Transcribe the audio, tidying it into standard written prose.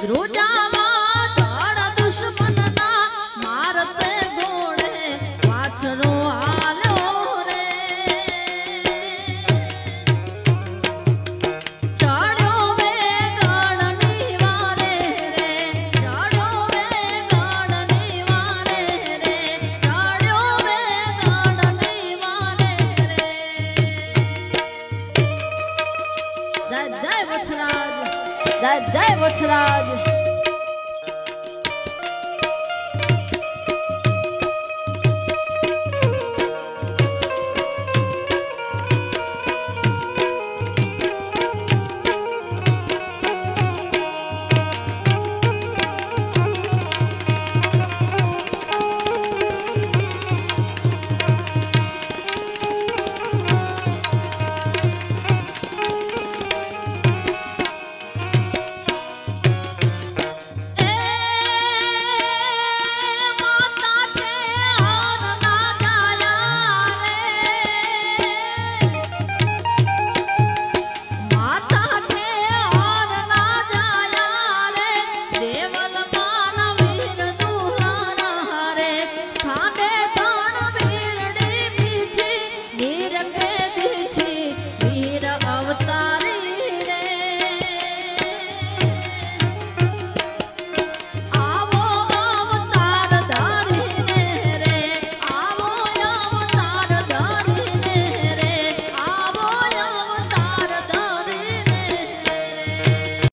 Rojava ताड़ा दुश्मन ना मारते घोड़े वाछरो हालो रे चढ़ो वे गणनी वारे रे चढ़ो वे गणनी वारे रे चढ़ो वे गणनी वारे रे जय जय वछराज जय जय वछराज।